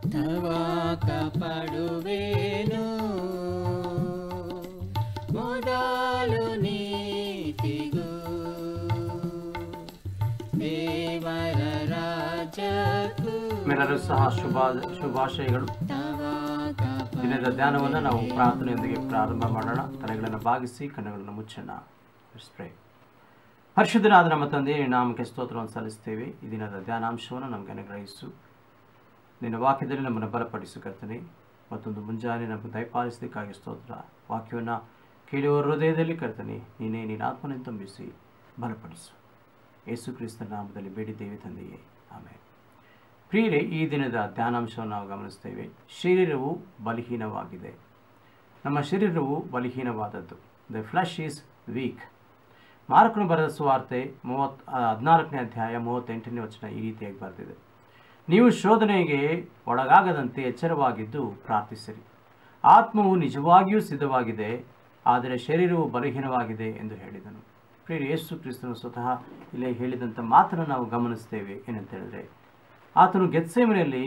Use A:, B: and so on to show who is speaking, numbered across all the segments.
A: ತವಾ ಕಾಪಾಡುವೆನು ಮೊದಲು ನೀತಿಗೂ ದೇವರ ರಾಜಕ್ಕೂ
B: ಮೇಲೆಲ್ಲರೂ ಸಹ ಶುಭಾಶಯಗಳು. ದಿನದ ಧ್ಯಾನವನ್ನು ನಾವು ಪ್ರಾರ್ಥನೆಯೊಂದಿಗೆ ಪ್ರಾರಂಭ ಮಾಡೋಣ. ತಲೆಗಳನ್ನು ಬಾಗಿಸಿ ಕಣ್ಣುಗಳನ್ನು ಮುಚ್ಚೋಣ. ಪರಿಶುದ್ಧನಾದ ನಮ್ಮ ತಂದೆ, ನಾಮಕ್ಕೆ ಸ್ತೋತ್ರವನ್ನು ಸಲ್ಲಿಸ್ತೇವೆ. ಈ ದಿನದ ಧ್ಯಾನಾಂಶವನ್ನು ನಮಗೆ ಅನುಗ್ರಹಿಸು. ನಿನ್ನ ವಾಕ್ಯದಲ್ಲಿ ನಮ್ಮನ್ನು ಬಲಪಡಿಸು ಕರ್ತನೆ. ಮತ್ತೊಂದು ಮುಂಜಾನೆ ನಮಗೆ ದಯಪಾಲಿಸಲಿಕ್ಕಾಗಿ ಸ್ತೋತ್ರ. ವಾಕ್ಯವನ್ನು ಕೇಳುವ ಹೃದಯದಲ್ಲಿ ಕರ್ತನೆ ನೀನೇ ನಿನ್ನ ಆತ್ಮನ ತುಂಬಿಸಿ ಬಲಪಡಿಸು. ಯೇಸು ಕ್ರಿಸ್ತನ ನಾಮದಲ್ಲಿ ಬೇಡಿದ್ದೇವೆ ತಂದೆಯೇ, ಆಮೇಲೆ. ಪ್ರಿಯರೇ, ಈ ದಿನದ ಧ್ಯಾನಾಂಶವನ್ನು ನಾವು ಗಮನಿಸ್ತೇವೆ. ಶರೀರವು ಬಲಹೀನವಾಗಿದೆ. ನಮ್ಮ ಶರೀರವು ಬಲಹೀನವಾದದ್ದು. The flesh is weak. ಮಾರ್ಕನು ಬರೆದ ಸುವಾರ್ತೆ 14ನೇ ಅಧ್ಯಾಯ 38ನೇ ವಚನ ಈ ರೀತಿಯಾಗಿ ಬರೆದಿದೆ. ನೀವು ಶೋಧನೆಗೆ ಒಳಗಾಗದಂತೆ ಎಚ್ಚರವಾಗಿದ್ದು ಪ್ರಾರ್ಥಿಸಿರಿ. ಆತ್ಮವು ನಿಜವಾಗಿಯೂ ಸಿದ್ಧವಾಗಿದೆ, ಆದರೆ ಶರೀರವು ಬಲಹೀನವಾಗಿದೆ ಎಂದು ಹೇಳಿದನು. ಪ್ರಿಯರೇ, ಯೇಸು ಕ್ರಿಸ್ತನು ಸ್ವತಃ ಇಲ್ಲೇ ಹೇಳಿದಂಥ ಮಾತನ್ನು ನಾವು ಗಮನಿಸ್ತೇವೆ. ಏನಂತ ಹೇಳಿದ್ರೆ, ಆತನು ಗೆತ್ಸೇಮನೆಯಲ್ಲಿ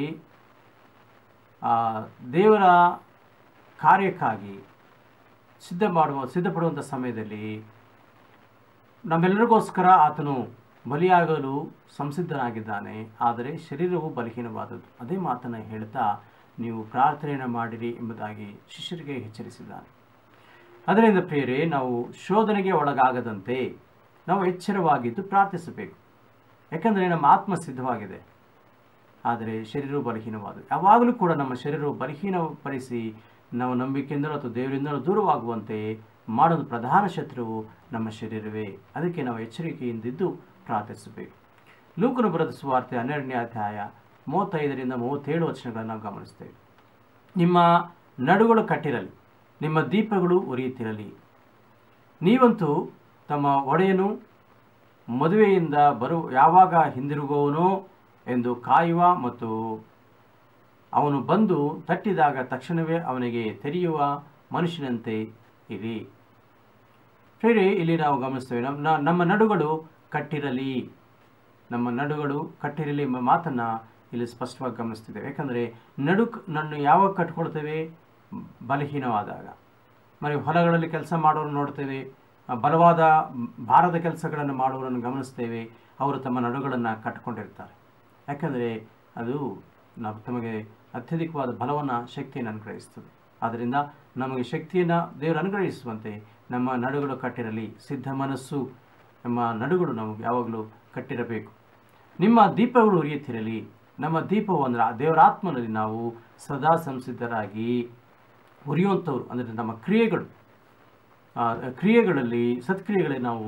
B: ದೇವರ ಕಾರ್ಯಕ್ಕಾಗಿ ಸಿದ್ಧಪಡುವಂಥ ಸಮಯದಲ್ಲಿ ನಮ್ಮೆಲ್ಲರಿಗೋಸ್ಕರ ಆತನು ಬಲಿಯಾಗಲು ಸಂಸಿದ್ಧನಾಗಿದ್ದಾನೆ, ಆದರೆ ಶರೀರವು ಬಲಹೀನವಾದದ್ದು. ಅದೇ ಮಾತನ್ನು ಹೇಳ್ತಾ ನೀವು ಪ್ರಾರ್ಥನೆಯನ್ನು ಮಾಡಿರಿ ಎಂಬುದಾಗಿ ಶಿಷ್ಯರಿಗೆ ಎಚ್ಚರಿಸಿದ್ದಾನೆ. ಅದರಿಂದ ಪ್ರಿಯರೇ, ನಾವು ಶೋಧನೆಗೆ ಒಳಗಾಗದಂತೆ ನಾವು ಎಚ್ಚರವಾಗಿದ್ದು ಪ್ರಾರ್ಥಿಸಬೇಕು. ಯಾಕಂದರೆ ನಮ್ಮ ಆತ್ಮ ಸಿದ್ಧವಾಗಿದೆ, ಆದರೆ ಶರೀರವು ಬಲಹೀನವಾದದ್ದು. ಯಾವಾಗಲೂ ಕೂಡ ನಮ್ಮ ಶರೀರವು ಬಲಹೀನಪಡಿಸಿ ನಾವು ನಂಬಿಕೆಯಿಂದಲೂ ಅಥವಾ ದೇವರಿಂದಲೂ ದೂರವಾಗುವಂತೆ ಮಾಡೋದು ಪ್ರಧಾನ ಶತ್ರುವು ನಮ್ಮ ಶರೀರವೇ. ಅದಕ್ಕೆ ನಾವು ಎಚ್ಚರಿಕೆಯಿಂದಿದ್ದು ಪ್ರಾರ್ಥಿಸಬೇಕು. ಲೂಕನು ಬರೆದ ಸುವಾರ್ತೆ 12ನೇ ಅಧ್ಯಾಯ 35ರಿಂದ 37 ವಚನಗಳನ್ನು ನಾವು ಗಮನಿಸ್ತೇವೆ. ನಿಮ್ಮ ನಡುಗಳು ಕಟ್ಟಿರಲಿ, ನಿಮ್ಮ ದೀಪಗಳು ಉರಿಯುತ್ತಿರಲಿ. ನೀವಂತೂ ತಮ್ಮ ಒಡೆಯನು ಮದುವೆಯಿಂದ ಯಾವಾಗ ಹಿಂದಿರುಗುವನೋ ಎಂದು ಕಾಯುವ ಮತ್ತು ಅವನು ಬಂದು ತಟ್ಟಿದಾಗ ತಕ್ಷಣವೇ ಅವನಿಗೆ ತೆರೆಯುವ ಮನುಷ್ಯನಂತೆ ಇರಿ. ಪ್ರಿಯರೇ, ಇಲ್ಲಿ ನಾವು ಗಮನಿಸ್ತೇವೆ, ನಮ್ಮ ನಡುಗಳು ಕಟ್ಟಿರಲಿ. ನಮ್ಮ ನಡುಗಳು ಕಟ್ಟಿರಲಿ ಎಂಬ ಮಾತನ್ನು ಇಲ್ಲಿ ಸ್ಪಷ್ಟವಾಗಿ ಗಮನಿಸ್ತಿದ್ದೇವೆ. ಯಾಕಂದರೆ ನನ್ನು ಯಾವಾಗ ಕಟ್ಕೊಳ್ತೇವೆ? ಬಲಹೀನವಾದಾಗ. ಹೊಲಗಳಲ್ಲಿ ಕೆಲಸ ಮಾಡೋರು ನೋಡ್ತೇವೆ, ಬಲವಾದ ಭಾರದ ಕೆಲಸಗಳನ್ನು ಮಾಡುವವರನ್ನು ಗಮನಿಸ್ತೇವೆ. ಅವರು ತಮ್ಮ ನಡುಗಳನ್ನು ಕಟ್ಕೊಂಡಿರ್ತಾರೆ. ಯಾಕಂದರೆ ಅದು ತಮಗೆ ಅತ್ಯಧಿಕವಾದ ಬಲವನ್ನು, ಶಕ್ತಿಯನ್ನು ಅನುಗ್ರಹಿಸ್ತದೆ. ಆದ್ದರಿಂದ ನಮಗೆ ಶಕ್ತಿಯನ್ನು ದೇವರು ಅನುಗ್ರಹಿಸುವಂತೆ ನಮ್ಮ ನಡುಗಳು ಕಟ್ಟಿರಲಿ. ಸಿದ್ಧ ಮನಸ್ಸು, ನಮ್ಮ ನಡುಗಳು ನಮಗೆ ಯಾವಾಗಲೂ ಕಟ್ಟಿರಬೇಕು. ನಿಮ್ಮ ದೀಪಗಳು ಉರಿಯುತ್ತಿರಲಿ. ನಮ್ಮ ದೀಪವು ಅಂದರೆ ದೇವರ ಆತ್ಮನಲ್ಲಿ ನಾವು ಸದಾ ಸಂಸಿದ್ಧರಾಗಿ ಉರಿಯುವಂಥವ್ರು. ಅಂದರೆ ನಮ್ಮ ಕ್ರಿಯೆಗಳಲ್ಲಿ ಸತ್ಕ್ರಿಯೆಗಳಲ್ಲಿ ನಾವು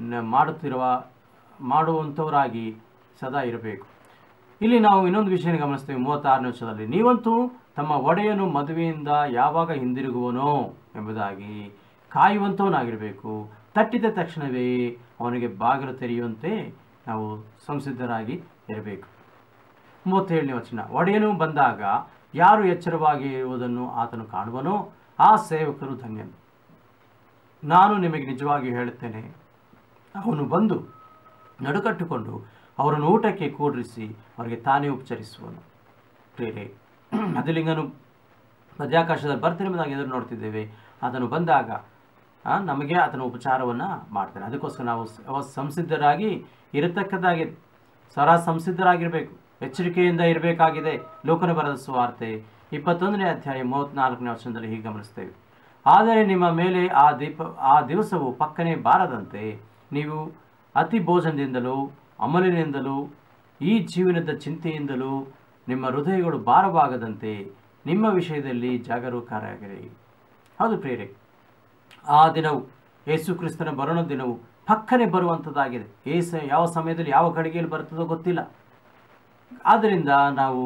B: ಮಾಡುವಂಥವರಾಗಿ ಸದಾ ಇರಬೇಕು. ಇಲ್ಲಿ ನಾವು ಇನ್ನೊಂದು ವಿಷಯ ಗಮನಿಸ್ತೇವೆ. 36ನೇ ವಚನದಲ್ಲಿ, ನೀವಂತೂ ತಮ್ಮ ಒಡೆಯನು ಮದುವೆಯಿಂದ ಯಾವಾಗ ಹಿಂದಿರುಗುವನೋ ಎಂಬುದಾಗಿ ಕಾಯುವಂಥವನಾಗಿರಬೇಕು. ತಟ್ಟಿದ ತಕ್ಷಣವೇ ಅವನಿಗೆ ಬಾಗಿಲು ತೆರೆಯುವಂತೆ ನಾವು ಸಂಸಿದ್ಧರಾಗಿ ಇರಬೇಕು. 37ನೇ ವಚನ, ಒಡೆಯನು ಬಂದಾಗ ಯಾರು ಎಚ್ಚರವಾಗಿ ಇರುವುದನ್ನು ಆತನು ಕಾಣುವನೋ ಆ ಸೇವಕರು ಧನ್ಯನು. ನಾನು ನಿಮಗೆ ನಿಜವಾಗಿ ಹೇಳುತ್ತೇನೆ, ಅವನು ಬಂದು ನಡುಕಟ್ಟಿಕೊಂಡು ಅವರನ್ನು ಊಟಕ್ಕೆ ಕೂಡಿಸಿ ಅವರಿಗೆ ತಾನೇ ಉಪಚರಿಸುವನು. ಪ್ರಿಯರೇ, ಅದಿಲಿಂಗನು ಮಧ್ಯಾಕಾಶದಲ್ಲಿ ಬರ್ತಿರುವುದಾಗಿ ಎದುರು ನೋಡ್ತಿದ್ದೇವೆ. ಆತನು ಬಂದಾಗ ನಮಗೆ ಆತನ ಉಪಚಾರವನ್ನು ಮಾಡ್ತಾನೆ. ಅದಕ್ಕೋಸ್ಕರ ನಾವು ಸಂಸಿದ್ಧರಾಗಿ ಇರತಕ್ಕದ್ದಾಗಿದೆ. ಸಂಸಿದ್ಧರಾಗಿರಬೇಕು, ಎಚ್ಚರಿಕೆಯಿಂದ ಇರಬೇಕಾಗಿದೆ. ಲೋಕನ ಬರೆದ ಸುವಾರ್ತೆ 21ನೇ ಅಧ್ಯಾಯ 34ನೇ ವಚನದಲ್ಲಿ ಹೀಗೆ ಗಮನಿಸ್ತೇವೆ. ಆದರೆ ನಿಮ್ಮ ಮೇಲೆ ಆ ದಿವಸವು ಪಕ್ಕನೆ ಬಾರದಂತೆ ನೀವು ಅತಿ ಭೋಜನದಿಂದಲೂ ಅಮಲಿನಿಂದಲೂ ಈ ಜೀವನದ ಚಿಂತೆಯಿಂದಲೂ ನಿಮ್ಮ ಹೃದಯಗಳು ಭಾರವಾಗದಂತೆ ನಿಮ್ಮ ವಿಷಯದಲ್ಲಿ ಜಾಗರೂಕರಾಗಿರಿ. ಹೌದು ಪ್ರಿಯರೇ, ಆ ದಿನವು ಯೇಸು ಕ್ರಿಸ್ತನ ಬರೋಣ ದಿನವು ಪಕ್ಕನೆ ಬರುವಂಥದ್ದಾಗಿದೆ. ಯಾವ ಸಮಯದಲ್ಲಿ ಯಾವ ಗಳಿಗೆಯಲ್ಲಿ ಬರ್ತದೋ ಗೊತ್ತಿಲ್ಲ. ಆದ್ದರಿಂದ ನಾವು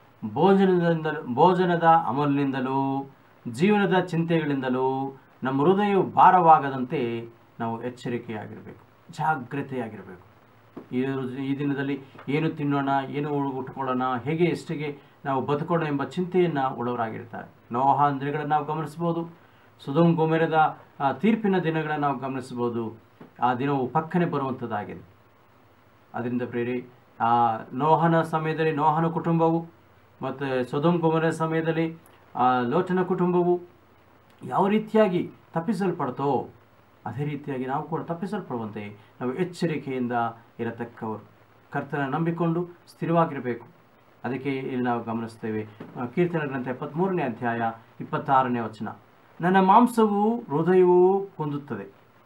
B: ಭೋಜನದ ಅಮಲಿನಿಂದಲೂ ಜೀವನದ ಚಿಂತೆಗಳಿಂದಲೂ ನಮ್ಮ ಹೃದಯವು ಭಾರವಾಗದಂತೆ ನಾವು ಎಚ್ಚರಿಕೆಯಾಗಿರಬೇಕು, ಜಾಗ್ರತೆಯಾಗಿರಬೇಕು. ಈ ದಿನದಲ್ಲಿ ಏನು ತಿನ್ನೋಣ, ಏನು ಉಟ್ಕೊಳ್ಳೋಣ, ಹೇಗೆ ಎಷ್ಟಿಗೆ ನಾವು ಬದುಕೋಣ ಎಂಬ ಚಿಂತೆಯನ್ನು ಉಳ್ಳವರಾಗಿರ್ತಾರೆ. ನೋಹ ದಿನಗಳನ್ನು ನಾವು ಗಮನಿಸ್ಬೋದು. ಸೊದೋಮ್ ಗೊಮೋರದ ತೀರ್ಪಿನ ದಿನಗಳನ್ನು ನಾವು ಗಮನಿಸ್ಬೋದು. ಆ ದಿನವು ಪಕ್ಕನೆ ಬರುವಂಥದ್ದಾಗಿದೆ. ಅದರಿಂದ ಪ್ರೇರಿ, ನೋಹನ ಸಮಯದಲ್ಲಿ ನೋಹನ ಕುಟುಂಬವು ಮತ್ತು ಸೊದೋಮ್ ಗೊಮೋರ ಸಮಯದಲ್ಲಿ ಲೋಟನ ಕುಟುಂಬವು ಯಾವ ರೀತಿಯಾಗಿ ತಪ್ಪಿಸಲ್ಪಡ್ತೋ ಅದೇ ರೀತಿಯಾಗಿ ನಾವು ಕೂಡ ತಪ್ಪಿಸಲ್ಪಡುವಂತೆ ನಾವು ಎಚ್ಚರಿಕೆಯಿಂದ ಇರತಕ್ಕವರು, ಕರ್ತನ ನಂಬಿಕೊಂಡು ಸ್ಥಿರವಾಗಿರಬೇಕು. ಅದಕ್ಕೆ ಇಲ್ಲಿ ನಾವು ಗಮನಿಸ್ತೇವೆ, ಕೀರ್ತನ ಗ್ರಂಥ 73ನೇ ಅಧ್ಯಾಯ 26ನೇ ವಚನ, ನನ್ನ ಮಾಂಸವು ಹೃದಯವೂ ಹೊಂದುತ್ತದೆ,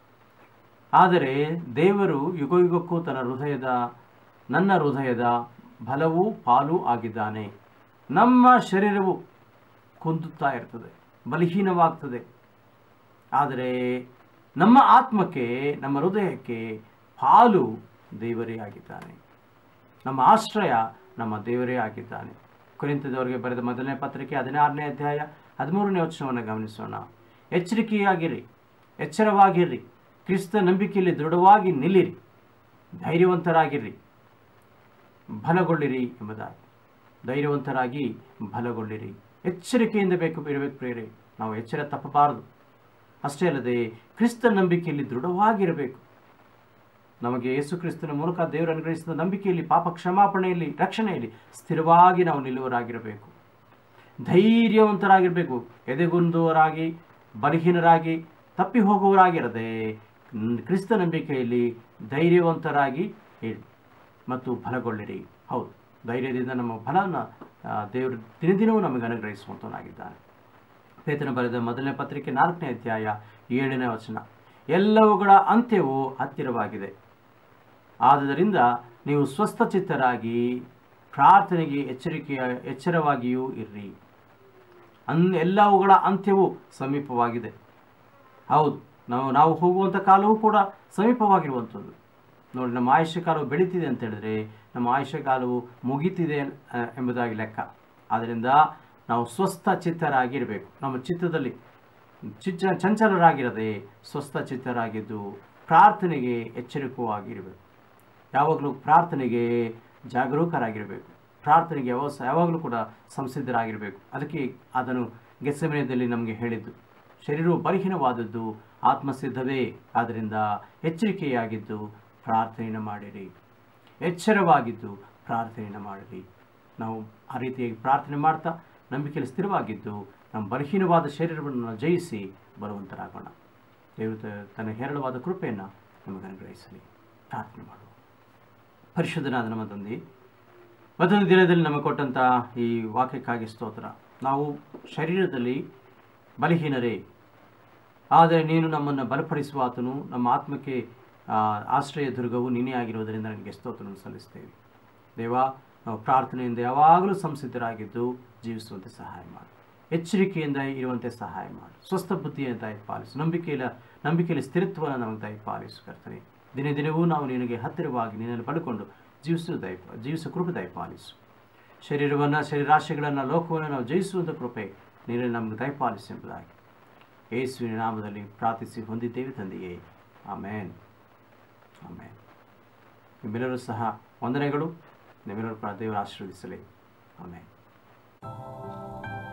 B: ಆದರೆ ದೇವರು ಯುಗಯುಗಕ್ಕೂ ನನ್ನ ಹೃದಯದ ಬಲವೂ ಪಾಲು ಆಗಿದ್ದಾನೆ. ನಮ್ಮ ಶರೀರವು ಕುಂದುತ್ತಾ ಇರ್ತದೆ, ಬಲಹೀನವಾಗ್ತದೆ, ಆದರೆ ನಮ್ಮ ಆತ್ಮಕ್ಕೆ, ನಮ್ಮ ಹೃದಯಕ್ಕೆ ಪಾಲು ದೇವರೇ ಆಗಿದ್ದಾನೆ. ನಮ್ಮ ಆಶ್ರಯ ನಮ್ಮ ದೇವರೇ ಆಗಿದ್ದಾನೆ. ಕೊರಿಂಥದವರಿಗೆ ಬರೆದ ಮೊದಲನೇ ಪತ್ರಿಕೆ 16ನೇ ಅಧ್ಯಾಯ 13ನೇ ವಚನವನ್ನು ಗಮನಿಸೋಣ. ಎಚ್ಚರಿಕೆಯಾಗಿರಿ, ಎಚ್ಚರವಾಗಿರ್ರಿ, ಕ್ರಿಸ್ತ ನಂಬಿಕೆಯಲ್ಲಿ ದೃಢವಾಗಿ ನಿಲ್ಲಿರಿ, ಧೈರ್ಯವಂತರಾಗಿರ್ರಿ, ಬಲಗೊಳ್ಳಿರಿ ಎಂಬುದಾಗಿ. ಧೈರ್ಯವಂತರಾಗಿ ಬಲಗೊಳ್ಳಿರಿ, ಎಚ್ಚರಿಕೆಯಿಂದ ಇರಬೇಕು ಪ್ರಿಯರೇ. ನಾವು ಎಚ್ಚರ ತಪ್ಪಬಾರದು. ಅಷ್ಟೇ ಅಲ್ಲದೆ ಕ್ರಿಸ್ತ ನಂಬಿಕೆಯಲ್ಲಿ ದೃಢವಾಗಿರಬೇಕು. ನಮಗೆ ಯೇಸು ಕ್ರಿಸ್ತನ ಮೂಲಕ ದೇವರು ಅನುಗ್ರಹಿಸಿದ ನಂಬಿಕೆಯಲ್ಲಿ, ಪಾಪ ಕ್ಷಮಾಪಣೆಯಲ್ಲಿ, ರಕ್ಷಣೆಯಲ್ಲಿ ಸ್ಥಿರವಾಗಿ ನಾವು ನಿಲ್ಲುವರಾಗಿರಬೇಕು. ಧೈರ್ಯವಂತರಾಗಿರಬೇಕು. ಎದೆಗುಂದುವರಾಗಿ, ಬಲಹೀನರಾಗಿ, ತಪ್ಪಿ ಹೋಗುವವರಾಗಿರದೆ ಕ್ರಿಸ್ತ ನಂಬಿಕೆಯಲ್ಲಿ ಧೈರ್ಯವಂತರಾಗಿ ಹೇಳಿ ಮತ್ತು ಬಲಗೊಳ್ಳಿರಿ. ಹೌದು, ಧೈರ್ಯದಿಂದ ನಮ್ಮ ಬಲವನ್ನು ದೇವರು ದಿನದಿನವೂ ನಮಗೆ ಅನುಗ್ರಹಿಸುವಂತನಾಗಿದ್ದಾನೆ. ಪೇತ್ರನ ಬರೆದ ಮೊದಲನೇ ಪತ್ರಿಕೆ 4ನೇ ಅಧ್ಯಾಯ 7ನೇ ವಚನ, ಎಲ್ಲವುಗಳ ಅಂತ್ಯವು ಹತ್ತಿರವಾಗಿದೆ, ಆದುದರಿಂದ ನೀವು ಸ್ವಸ್ಥಚಿತ್ತರಾಗಿ ಪ್ರಾರ್ಥನೆಗೆ ಎಚ್ಚರವಾಗಿಯೂ ಇರ್ರಿ. ಎಲ್ಲವುಗಳ ಅಂತ್ಯವು ಸಮೀಪವಾಗಿದೆ. ಹೌದು, ನಾವು ಹೋಗುವಂಥ ಕಾಲವೂ ಕೂಡ ಸಮೀಪವಾಗಿರುವಂಥದ್ದು. ನೋಡಿ, ನಮ್ಮ ಆಯುಷ್ಯ ಕಾಲವು ಬೆಳೀತಿದೆ ಅಂತ ಹೇಳಿದ್ರೆ ನಮ್ಮ ಆಯುಷ್ಯ ಕಾಲವು ಮುಗಿತಿದೆ ಎಂಬುದಾಗಿ ಲೆಕ್ಕ. ಆದ್ದರಿಂದ ನಾವು ಸ್ವಸ್ಥ ಚಿತ್ತರಾಗಿರಬೇಕು. ನಮ್ಮ ಚಿತ್ತದಲ್ಲಿ ಚಂಚಲರಾಗಿರದೆ ಸ್ವಸ್ಥ ಚಿತ್ತರಾಗಿದ್ದು ಪ್ರಾರ್ಥನೆಗೆ ಎಚ್ಚರಿಕೆಯಾಗಿರಬೇಕು. ಯಾವಾಗಲೂ ಪ್ರಾರ್ಥನೆಗೆ ಜಾಗರೂಕರಾಗಿರಬೇಕು. ಪ್ರಾರ್ಥನೆಗೆ ಯಾವಾಗಲೂ ಕೂಡ ಸಂಸಿದ್ಧರಾಗಿರಬೇಕು. ಅದಕ್ಕೆ ಅದನ್ನು ಗೆತ್ಸೆಮನೆಯಲ್ಲಿ ನಮಗೆ ಹೇಳಿದ್ದು, ಶರೀರವು ಬಲಹೀನವಾದದ್ದು, ಆತ್ಮಸಿದ್ಧವೇ, ಆದ್ದರಿಂದ ಎಚ್ಚರಿಕೆಯಾಗಿದ್ದು ಪ್ರಾರ್ಥನೆಯನ್ನು ಮಾಡಿರಿ, ಎಚ್ಚರವಾಗಿದ್ದು ಪ್ರಾರ್ಥನೆಯನ್ನು ಮಾಡಿರಿ. ನಾವು ಆ ರೀತಿಯಾಗಿ ಪ್ರಾರ್ಥನೆ ಮಾಡ್ತಾ ನಂಬಿಕೆಯಲ್ಲಿ ಸ್ಥಿರವಾಗಿದ್ದು ನಮ್ಮ ಬಲಹೀನವಾದ ಶರೀರವನ್ನು ಜಯಿಸಿ ಬಲವಂತರಾಗೋಣ. ದೇವರು ತನ್ನ ಹೇರಳವಾದ ಕೃಪೆಯನ್ನು ನಮಗೆ ಅನುಗ್ರಹಿಸಲಿ. ಪ್ರಾರ್ಥನೆ ಮಾಡುವ. ಪರಿಶುದ್ಧನಾದ ನಮ್ಮ ತಂದೆ, ಮತ್ತೊಂದು ದಿನದಲ್ಲಿ ನಮಗೆ ಕೊಟ್ಟಂಥ ಈ ವಾಕ್ಯಕ್ಕಾಗಿ ಸ್ತೋತ್ರ. ನಾವು ಶರೀರದಲ್ಲಿ ಬಲಹೀನರೇ, ಆದರೆ ನೀನು ನಮ್ಮನ್ನು ಬಲಪಡಿಸುವ ಆತನು, ನಮ್ಮ ಆತ್ಮಕ್ಕೆ ಆಶ್ರಯ ದುರ್ಗವು ನೀನೇ ಆಗಿರುವುದರಿಂದ ನನಗೆ ಸ್ತೋತ್ರವನ್ನು ಸಲ್ಲಿಸ್ತೇವೆ. ದೇವ, ನಾವು ಪ್ರಾರ್ಥನೆಯಿಂದ ಯಾವಾಗಲೂ ಸಂಸಿದ್ಧರಾಗಿದ್ದು ಜೀವಿಸುವಂತೆ ಸಹಾಯ ಮಾಡು, ಎಚ್ಚರಿಕೆಯಿಂದ ಇರುವಂತೆ ಸಹಾಯ ಮಾಡು, ಸ್ವಸ್ಥ ಬುದ್ಧಿಯನ್ನು ದಯಪಾಲಿಸು, ನಂಬಿಕೆಯಲ್ಲಿ ಸ್ಥಿರತ್ವವನ್ನು ನಮಗೆ ದಯಪಾಲಿಸು ಕರ್ತನೆ. ದಿನೇ ದಿನವೂ ನಾವು ನಿನಗೆ ಹತ್ತಿರವಾಗಿ ನಿನ್ನನ್ನು ಪಡ್ಕೊಂಡು ಜೀವಿಸುವ ಕೃಪೆ ದಯಪಾಲಿಸು. ಶರೀರಾಶೆಗಳನ್ನು, ಲೋಕವನ್ನು ನಾವು ಜಯಿಸುವಂಥ ಕೃಪೆ ನೀನು ನಮಗೆ ದಯಪಾಲಿಸು ಎಂಬುದಾಗಿ ಯೇಸುವಿನ ನಾಮದಲ್ಲಿ ಪ್ರಾರ್ಥಿಸಿ ಹೊಂದಿದ್ದೇವೆ ತಂದೆಯೇ. ಆಮೇನ್, ಆಮೇನ್. ನಿಮ್ಮೆಲ್ಲರೂ ಸಹ ವಂದನೆಗಳು. ನಿಮ್ಮೆಲ್ಲರೂ ಕೂಡ ದೇವರು ಆಶೀರ್ವದಿಸಲಿ. ಆಮೇನ್.